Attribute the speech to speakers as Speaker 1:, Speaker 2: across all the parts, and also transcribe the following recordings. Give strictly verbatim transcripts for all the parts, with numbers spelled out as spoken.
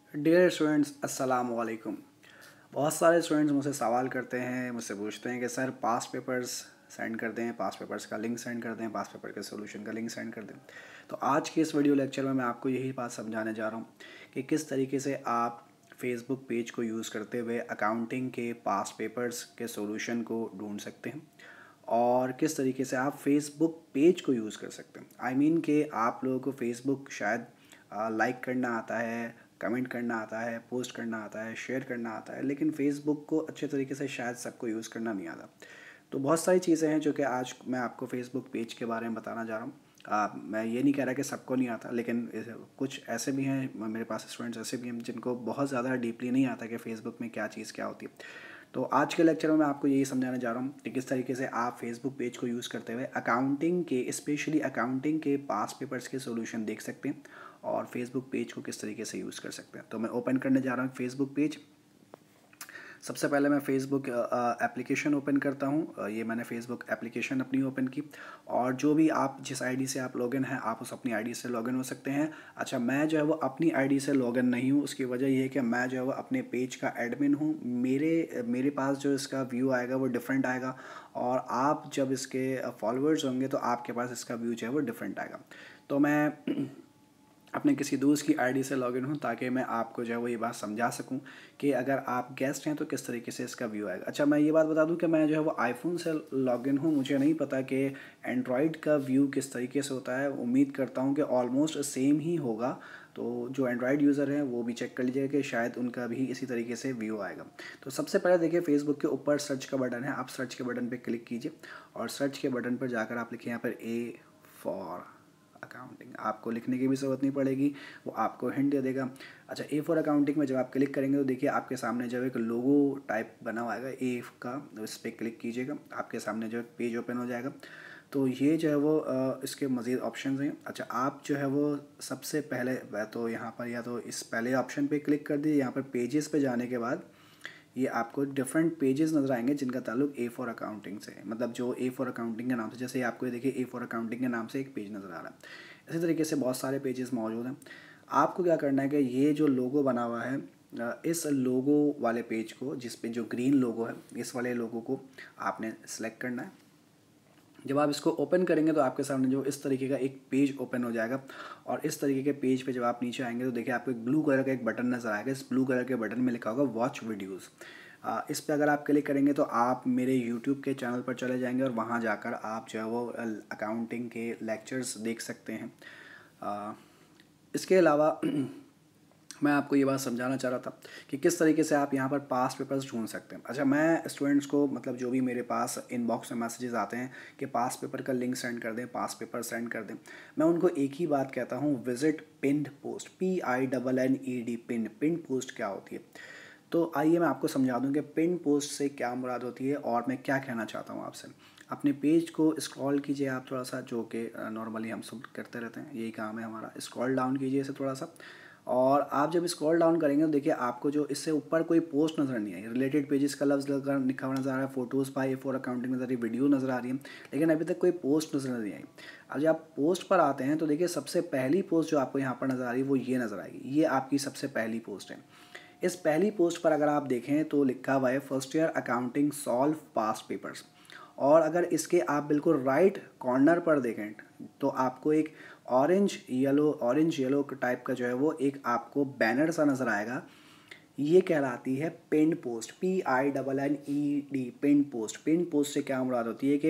Speaker 1: Dear students अस्सलाम वालेकुम। बहुत सारे स्टूडेंट्स मुझसे सवाल करते हैं, मुझसे पूछते हैं कि सर पास पेपर्स सेंड कर दें, पास पेपर्स का लिंक सेंड कर दें, पास पेपर के सॉल्यूशन का लिंक सेंड कर दें। तो आज के इस वीडियो लेक्चर में मैं आपको यही बात समझाने जा रहा हूँ कि किस तरीके से आप फेसबुक पेज को यूज़ करते हुए अकाउंटिंग के पास पेपर्स के सॉल्यूशन को ढूंढ सकते हैं और किस तरीके से आप फेसबुक पेज को यूज़ कर सकते हैं। आई I मीन mean कि आप लोगों को फेसबुक शायद लाइक करना आता है, कमेंट करना आता है, पोस्ट करना आता है, शेयर करना आता है, लेकिन फेसबुक को अच्छे तरीके से शायद सबको यूज़ करना नहीं आता। तो बहुत सारी चीज़ें हैं जो कि आज मैं आपको फेसबुक पेज के बारे में बताना जा रहा हूँ। आ, मैं ये नहीं कह रहा कि सबको नहीं आता, लेकिन कुछ ऐसे भी हैं, मेरे पास स्टूडेंट्स ऐसे भी हैं जिनको बहुत ज़्यादा डीपली नहीं आता कि फ़ेसबुक में क्या चीज़ क्या होती है। तो आज के लेक्चर में मैं आपको यही समझाने जा रहा हूँ कि किस तरीके से आप फेसबुक पेज को यूज़ करते हुए अकाउंटिंग के स्पेशली अकाउंटिंग के पास पेपर्स के सॉल्यूशन देख सकते हैं और फेसबुक पेज को किस तरीके से यूज़ कर सकते हैं। तो मैं ओपन करने जा रहा हूँ फेसबुक पेज। सबसे पहले मैं फ़ेसबुक एप्लीकेशन ओपन करता हूँ। ये मैंने फ़ेसबुक एप्लीकेशन अपनी ओपन की और जो भी आप जिस आईडी से आप लॉगिन हैं आप उस अपनी आईडी से लॉगिन हो सकते हैं। अच्छा, मैं जो है वो अपनी आईडी से लॉगिन नहीं हूँ। उसकी वजह ये है कि मैं जो है वो अपने पेज का एडमिन हूँ। मेरे मेरे पास जो इसका व्यू आएगा वो डिफरेंट आएगा और आप जब इसके फॉलोअर्स होंगे तो आपके पास इसका व्यू जो है वो डिफरेंट आएगा। तो मैं अपने किसी दोस्त की आईडी से लॉगिन हूँ ताकि मैं आपको जो है वो ये बात समझा सकूँ कि अगर आप गेस्ट हैं तो किस तरीके से इसका व्यू आएगा। अच्छा, मैं ये बात बता दूँ कि मैं जो है वो आईफोन से लॉगिन हूँ। मुझे नहीं पता कि एंड्रॉयड का व्यू किस तरीके से होता है। उम्मीद करता हूँ कि ऑलमोस्ट सेम ही होगा। तो जो एंड्रॉयड यूज़र हैं वो भी चेक कर लीजिएगा कि शायद उनका भी इसी तरीके से व्यू आएगा। तो सबसे पहले देखिए फेसबुक के ऊपर सर्च का बटन है, आप सर्च के बटन पर क्लिक कीजिए और सर्च के बटन पर जाकर आप लिखिए यहाँ पर ए फॉर अकाउंटिंग। आपको लिखने की भी ज़रूरत नहीं पड़ेगी, वो आपको हिंट दे देगा। अच्छा, ए फॉर अकाउंटिंग में जब आप क्लिक करेंगे तो देखिए आपके सामने जब एक लोगो टाइप बना हुआ आएगा ए का, तो इस पर क्लिक कीजिएगा, आपके सामने जो पेज ओपन हो जाएगा। तो ये जो है वो आ, इसके मज़ीद ऑप्शन हैं। अच्छा, आप जो है वो सबसे पहले तो यहाँ पर या तो इस पहले ऑप्शन पे क्लिक कर दीजिए। यहाँ पर पेजेस पे जाने के बाद ये आपको डिफरेंट पेजेस नज़र आएंगे जिनका ताल्लुक ए फॉर अकाउंटिंग से है, मतलब जो ए फॉर अकाउंटिंग के नाम से, जैसे आपको ये देखिए ए फॉर अकाउंटिंग के नाम से एक पेज नज़र आ रहा है। इसी तरीके से बहुत सारे पेजेस मौजूद हैं। आपको क्या करना है कि ये जो लोगो बना हुआ है, इस लोगो वाले पेज को, जिस पे जो ग्रीन लोगो है, इस वाले लोगो को आपने सेलेक्ट करना है। जब आप इसको ओपन करेंगे तो आपके सामने जो इस तरीके का एक पेज ओपन हो जाएगा और इस तरीके के पेज पे जब आप नीचे आएंगे तो देखिए आपको एक ब्लू कलर का एक बटन नज़र आएगा। इस ब्लू कलर के बटन में लिखा होगा वॉच वीडियोस। इस पर अगर आप क्लिक करेंगे तो आप मेरे यूट्यूब के चैनल पर चले जाएंगे और वहाँ जाकर आप जो है वो अकाउंटिंग के लेक्चर्स देख सकते हैं। आ, इसके अलावा मैं आपको ये बात समझाना चाह रहा था कि किस तरीके से आप यहाँ पर पास पेपर्स ढूंढ सकते हैं। अच्छा, मैं स्टूडेंट्स को, मतलब जो भी मेरे पास इनबॉक्स में मैसेजेस आते हैं कि पास पेपर का लिंक सेंड कर दें, पास पेपर सेंड कर दें, मैं उनको एक ही बात कहता हूँ, visit pinned post, P I double N E D, pin pinned post क्या होती है। तो आइए मैं आपको समझा दूँ कि पिन पोस्ट से क्या मुराद होती है और मैं क्या कहना चाहता हूँ आपसे। अपने पेज को स्क्रॉल कीजिए आप थोड़ा सा, जो कि नॉर्मली हम सब करते रहते हैं, यही काम है हमारा। स्क्रॉल डाउन कीजिए इसे थोड़ा सा और आप जब स्क्रॉल डाउन करेंगे तो देखिए आपको जो इससे ऊपर कोई पोस्ट नज़र नहीं आई। रिलेटेड पेजेस का लफ्ज़ लिखा हुआ नज़र आ रहा है, फोटोज़ बाय फॉर अकाउंटिंग नज़र आ रही है, वीडियो नज़र आ रही है, लेकिन अभी तक कोई पोस्ट नज़र नहीं आई। अब जब आप पोस्ट पर आते हैं तो देखिए सबसे पहली पोस्ट जो आपको यहाँ पर नज़र आ रही है वो ये नज़र आएगी। ये आपकी सबसे पहली पोस्ट है। इस पहली पोस्ट पर अगर आप देखें तो लिखा हुआ है first year accounting solve past papers, और अगर इसके आप बिल्कुल राइट कॉर्नर पर देखें तो आपको एक orange yellow orange yellow type का जो है वो एक आपको बैनर सा नज़र आएगा। ये कहलाती है pin post, P I double N E D, pin post. Pin post से क्या मुराद होती है कि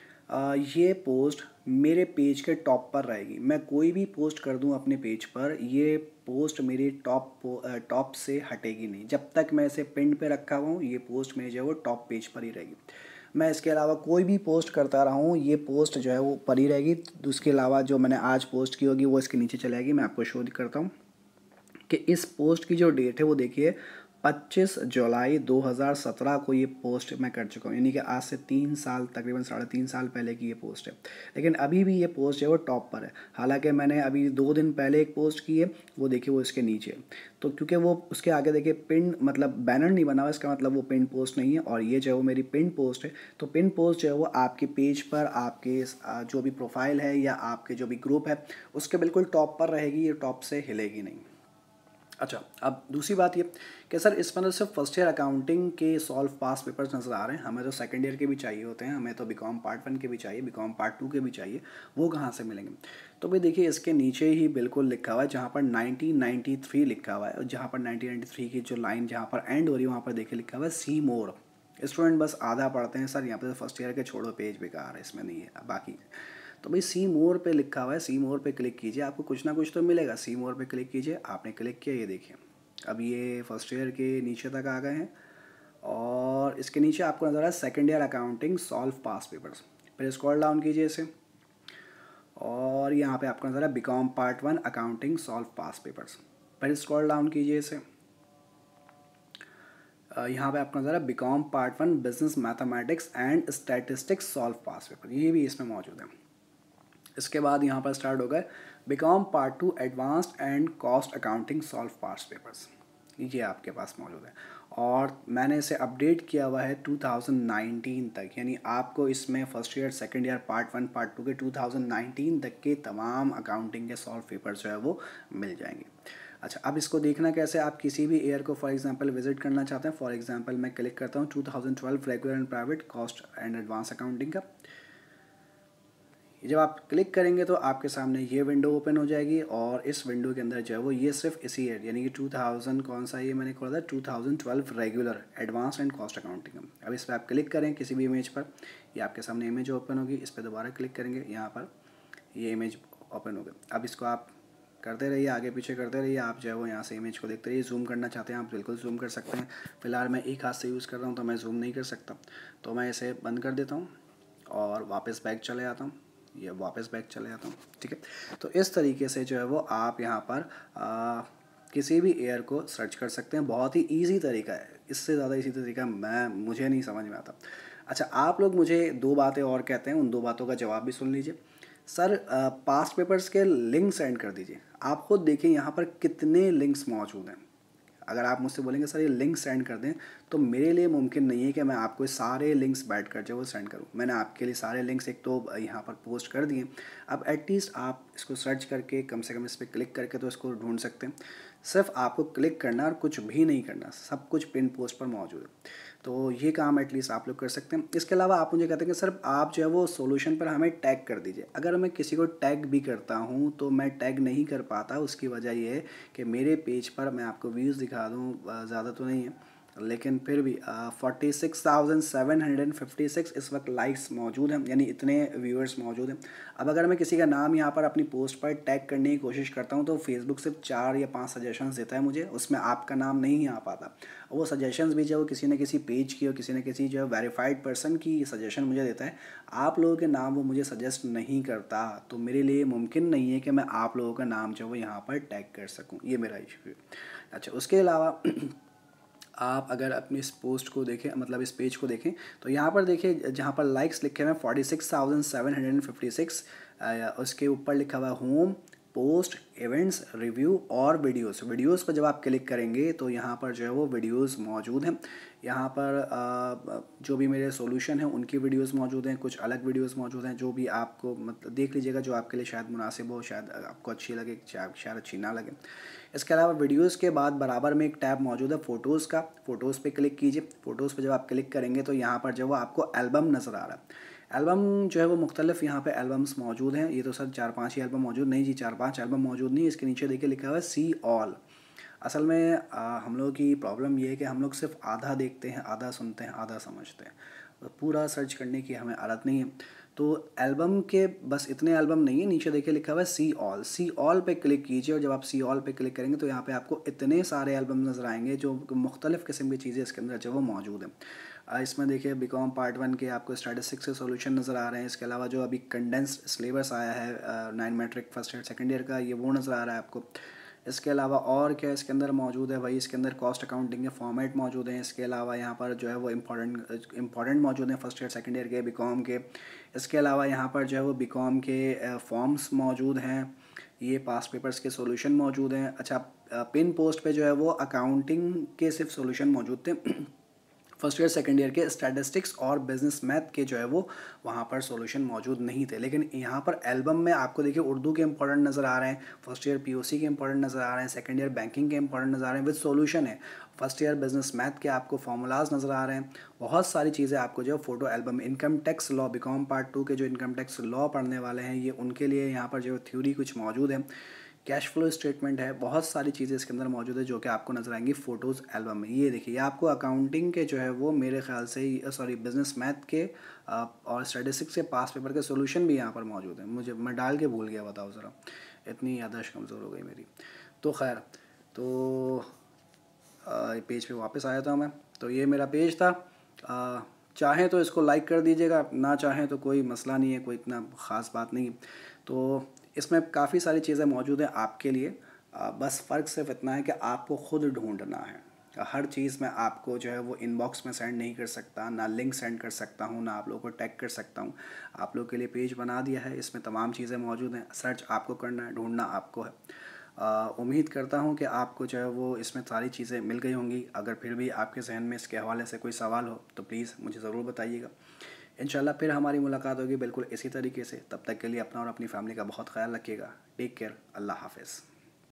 Speaker 1: आ, ये पोस्ट मेरे पेज के टॉप पर रहेगी। मैं कोई भी पोस्ट कर दूं अपने पेज पर, ये पोस्ट मेरी टॉप टॉप से हटेगी नहीं। जब तक मैं इसे पिन पे रखा हुआ हूँ ये पोस्ट मेरी जो है वो टॉप पेज पर ही रहेगी। मैं इसके अलावा कोई भी पोस्ट करता रहा हूँ ये पोस्ट जो है वो पर ही रहेगी। उसके अलावा जो मैंने आज पोस्ट की होगी वो इसके नीचे चलेगी। मैं आपको शो करता हूँ कि इस पोस्ट की जो डेट है वो देखिए पच्चीस जुलाई दो हज़ार सत्रह को ये पोस्ट मैं कर चुका हूँ, यानी कि आज से तीन साल तकरीबन साढ़े तीन साल पहले की ये पोस्ट है। लेकिन अभी भी ये पोस्ट है वो टॉप पर है। हालांकि मैंने अभी दो दिन पहले एक पोस्ट की है, वो देखिए वो इसके नीचे है। तो क्योंकि वो उसके आगे देखिए पिन, मतलब बैनर नहीं बना हुआ, इसका मतलब वो पिन पोस्ट नहीं है और ये जो है वो मेरी पिन पोस्ट है। तो पिन पोस्ट जो है वो आपके पेज पर, आपके जो भी प्रोफाइल है या आपके जो भी ग्रुप है उसके बिल्कुल टॉप पर रहेगी, ये टॉप से हिलेगी नहीं। अच्छा, अब दूसरी बात ये कि सर इसमें तो सिर्फ फर्स्ट ईयर अकाउंटिंग के सॉल्व पास पेपर्स नज़र आ रहे हैं, हमें तो सेकंड ईयर के भी चाहिए होते हैं, हमें तो बीकॉम पार्ट वन के भी चाहिए, बीकॉम पार्ट टू के भी चाहिए, वो कहाँ से मिलेंगे? तो भाई देखिए इसके नीचे ही बिल्कुल लिखा हुआ है जहाँ पर नाइनटीन नाइंटी थ्री लिखा हुआ है, और जहाँ पर नाइनटीन नाइंटी थ्री की जो लाइन जहाँ पर एंड हो रही है वहाँ पर देखिए लिखा हुआ है सी मोर। स्टूडेंट बस आधा पढ़ते हैं सर, यहाँ पर फर्स्ट ईयर के छोड़ो, पेज बेकार है, इसमें नहीं है बाकी। तो भाई सी मोर पे लिखा हुआ है, सी मोर पे क्लिक कीजिए, आपको कुछ ना कुछ तो मिलेगा। सी मोर पे क्लिक कीजिए, आपने क्लिक किया, ये देखिए अब ये फर्स्ट ईयर के नीचे तक आ गए हैं, और इसके नीचे आपको नज़र आ रहा है second year accounting solve pass papers. फिर स्क्रॉल डाउन कीजिए इसे, और यहाँ पे आपको नज़र आ रहा है B Com part one accounting solve pass papers. फिर स्क्रॉल डाउन कीजिए इसे, यहाँ पे आपको नज़र आ रहा है B Com part one business mathematics and statistics solve pass paper, ये भी इसमें मौजूद है। इसके बाद यहाँ पर स्टार्ट हो गए B Com part two advanced and cost accounting solve pass papers, ये आपके पास मौजूद है। और मैंने इसे अपडेट किया हुआ है टू थाउजेंड नाइनटीन तक, यानी आपको इसमें first year second year part one part two के टू थाउजेंड नाइनटीन तक के तमाम अकाउंटिंग के सॉल्व पेपर्स जो है वो मिल जाएंगे। अच्छा, अब इसको देखना कैसे, आप किसी भी ईयर को फॉर एग्जांपल विजिट करना चाहते हैं, फॉर एग्जांपल मैं क्लिक करता हूँ two thousand twelve regular and private cost and advance accounting का। जब आप क्लिक करेंगे तो आपके सामने ये विंडो ओपन हो जाएगी, और इस विंडो के अंदर जो है वो ये सिर्फ इसी ईयर यानी कि टू थाउजेंड कौन सा ये मैंने खोला था two thousand twelve regular advance and cost accounting. अब इस पर आप क्लिक करें किसी भी इमेज पर, ये आपके सामने इमेज ओपन होगी, इस पर दोबारा क्लिक करेंगे, यहाँ पर ये इमेज ओपन हो गई। अब इसको आप करते रहिए, आगे पीछे करते रहिए, आप जो है वो यहाँ से इमेज को देखते रहिए। जूम करना चाहते हैं आप बिल्कुल जूम कर सकते हैं, फिलहाल मैं एक हाथ से यूज़ कर रहा हूँ तो मैं जूम नहीं कर सकता, तो मैं इसे बंद कर देता हूँ और वापस बैक चले जाता हूँ, ये वापस बैक चले जाता हूँ, ठीक है। तो इस तरीके से जो है वो आप यहाँ पर आ, किसी भी एयर को सर्च कर सकते हैं, बहुत ही ईजी तरीका है, इससे ज़्यादा इसी तरीका मैं मुझे नहीं समझ में आता। अच्छा, आप लोग मुझे दो बातें और कहते हैं, उन दो बातों का जवाब भी सुन लीजिए। सर पास्ट पेपर्स के लिंक सेंड कर दीजिए, आप खुद देखिए यहाँ पर कितने लिंक्स मौजूद हैं। अगर आप मुझसे बोलेंगे सर ये लिंक सेंड कर दें, तो मेरे लिए मुमकिन नहीं है कि मैं आपको सारे लिंक्स बैठ कर जो वो सेंड करूं। मैंने आपके लिए सारे लिंक्स एक तो यहाँ पर पोस्ट कर दिए, अब एटलीस्ट आप इसको सर्च करके कम से कम इस पर क्लिक करके तो इसको ढूंढ सकते हैं। सिर्फ आपको क्लिक करना और कुछ भी नहीं करना, सब कुछ पिन पोस्ट पर मौजूद है, तो ये काम एटलीस्ट आप लोग कर सकते हैं। इसके अलावा आप मुझे कहते हैं कि सर आप जो है वो सॉल्यूशन पर हमें टैग कर दीजिए। अगर मैं किसी को टैग भी करता हूँ तो मैं टैग नहीं कर पाता, उसकी वजह ये है कि मेरे पेज पर मैं आपको व्यूज़ दिखा दूँ, ज़्यादा तो नहीं है लेकिन फिर भी forty six thousand seven hundred fifty six इस वक्त लाइक्स मौजूद हैं, यानी इतने व्यूअर्स मौजूद हैं। अब अगर मैं किसी का नाम यहाँ पर अपनी पोस्ट पर टैग करने की कोशिश करता हूँ तो फेसबुक सिर्फ चार या पांच सजेशंस देता है मुझे, उसमें आपका नाम नहीं आ पाता, और वो सजेशंस भी जो किसी न किसी पेज की और किसी न किसी जो वेरीफाइड पर्सन की सजेशन मुझे देता है, आप लोगों के नाम वो मुझे सजेस्ट नहीं करता, तो मेरे लिए मुमकिन नहीं है कि मैं आप लोगों का नाम जो वो यहाँ पर टैग कर सकूँ, ये मेरा इशू है। अच्छा, उसके अलावा आप अगर अपनी इस पोस्ट को देखें, मतलब इस पेज को देखें, तो यहाँ पर देखिए जहाँ पर लाइक्स लिखे हुए हैं forty six thousand seven hundred fifty six, उसके ऊपर लिखा हुआ है होम, पोस्ट, इवेंट्स, रिव्यू और वीडियोस। वीडियोस पर जब आप क्लिक करेंगे तो यहाँ पर जो है वो वीडियोस मौजूद हैं। यहाँ पर जो भी मेरे सॉल्यूशन हैं उनकी वीडियोस मौजूद हैं, कुछ अलग वीडियोस मौजूद हैं, जो भी आपको मतलब देख लीजिएगा, जो आपके लिए शायद मुनासिब हो, शायद आपको अच्छी लगे, शायद अच्छी ना लगे। इसके अलावा वीडियोस के बाद बराबर में एक टैब मौजूद है फ़ोटोज़ का, फ़ोटोज़ पे क्लिक कीजिए। फ़ोटोज़ पे जब आप क्लिक करेंगे तो यहाँ पर जो है वो आपको एल्बम नज़र आ रहा है। एल्बम जो है वो मुख्तलिफ यहाँ पे एल्बम्स मौजूद हैं, ये तो सर चार पांच ही एल्बम मौजूद नहीं जी, चार पांच एल्बम मौजूद नहीं, इसके नीचे देखिए लिखा हुआ है सी ऑल। असल में आ, हम लोगों की प्रॉब्लम ये है कि हम लोग सिर्फ आधा देखते हैं, आधा सुनते हैं, आधा समझते हैं, तो पूरा सर्च करने की हमें आदत नहीं है। तो एल्बम के बस इतने एल्बम नहीं है, नीचे देखिए लिखा हुआ है सी ऑल। सी ऑल पे क्लिक कीजिए, और जब आप सी ऑल पे क्लिक करेंगे तो यहाँ पे आपको इतने सारे एल्बम नज़र आएंगे जो मुख्तलिफ़ किस्म की चीज़ें इसके अंदर जो वो मौजूद हैं। इसमें देखिए बीकॉम पार्ट वन के आपको स्टैटिस्टिक्स के सॉल्यूशन नज़र आ रहे हैं। इसके अलावा जो अभी कंडेंस्ड सिलेबस आया है nine matric first year second year का, ये वो नज़र आ रहा है आपको। इसके अलावा और क्या इसके अंदर मौजूद है भाई, इसके अंदर कॉस्ट अकाउंटिंग के फॉर्मेट मौजूद हैं। इसके अलावा यहाँ पर जो है वो इम्पॉर्टेंट इम्पॉर्टेंट मौजूद हैं फर्स्ट ईयर सेकंड ईयर के बीकॉम के। इसके अलावा यहाँ पर जो है वो बीकॉम के फॉर्म्स मौजूद हैं, ये पास पेपर्स के सॉल्यूशन मौजूद हैं। अच्छा, पिन पोस्ट पे जो है वो अकाउंटिंग के सिर्फ सॉल्यूशन मौजूद थे, फर्स्ट ईयर सेकंड ईयर के स्टैटिस्टिक्स और बिजनेस मैथ के जो है वो वहाँ पर सॉल्यूशन मौजूद नहीं थे। लेकिन यहाँ पर एल्बम में आपको देखिए उर्दू के इंपॉर्टेंट नज़र आ रहे हैं, फर्स्ट ईयर पीओसी के इंपॉर्टेंट नज़र आ रहे हैं, सेकंड ईयर बैंकिंग के इंपॉर्टेंट नज़र आ रहे हैं विद सॉल्यूशन है। फर्स्ट ईयर बिजनेस मैथ के आपको फॉर्मूलाज नज़र आ रहे हैं, बहुत सारी चीज़ें आपको जो है फोटो एल्बम में। Income tax law BCom part two के जो इनकम टैक्स लॉ पढ़ने वाले हैं ये उनके लिए यहाँ पर जो थ्योरी कुछ मौजूद है। कैश फ्लो स्टेटमेंट है, बहुत सारी चीज़ें इसके अंदर मौजूद है जो कि आपको नज़र आएंगी फ़ोटोज़ एल्बम में। ये देखिए ये आपको अकाउंटिंग के जो है वो मेरे ख्याल से सॉरी बिजनेस मैथ के आ, और स्टैटिस्टिक्स के पास पेपर के सॉल्यूशन भी यहाँ पर मौजूद है। मुझे मैं डाल के भूल गया, बताओ ज़रा, इतनी याददाश्त कमज़ोर हो गई मेरी। तो खैर तो आ, पेज पे वापस आया था मैं, तो ये मेरा पेज था। आ, चाहें तो इसको लाइक कर दीजिएगा, ना चाहें तो कोई मसला नहीं है, कोई इतना ख़ास बात नहीं। तो इसमें काफ़ी सारी चीज़ें मौजूद हैं आपके लिए, आ, बस फ़र्क सिर्फ इतना है कि आपको ख़ुद ढूंढना है। हर चीज़ में आपको जो है वो इनबॉक्स में सेंड नहीं कर सकता, ना लिंक सेंड कर सकता हूँ, ना आप लोगों को टैग कर सकता हूँ। आप लोगों के लिए पेज बना दिया है, इसमें तमाम चीज़ें मौजूद हैं। सर्च आपको करना है, ढूंढना आपको है। उम्मीद करता हूँ कि आपको जो है वो इसमें सारी चीज़ें मिल गई होंगी। अगर फिर भी आपके जहन में इसके हवाले से कोई सवाल हो तो प्लीज़ मुझे ज़रूर बताइएगा। इंशाल्लाह फिर हमारी मुलाकात होगी बिल्कुल इसी तरीके से। तब तक के लिए अपना और अपनी फैमिली का बहुत ख्याल रखिएगा। टेक केयर, अल्लाह हाफ़िज़।